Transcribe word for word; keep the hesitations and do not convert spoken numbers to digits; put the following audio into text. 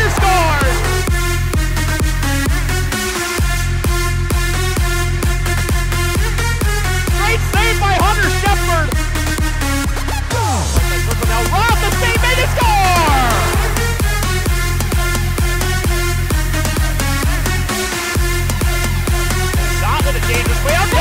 Hunter scores! Great save by Hunter Shepard! Now Roth, the save made a score! Not with a dangerous way up.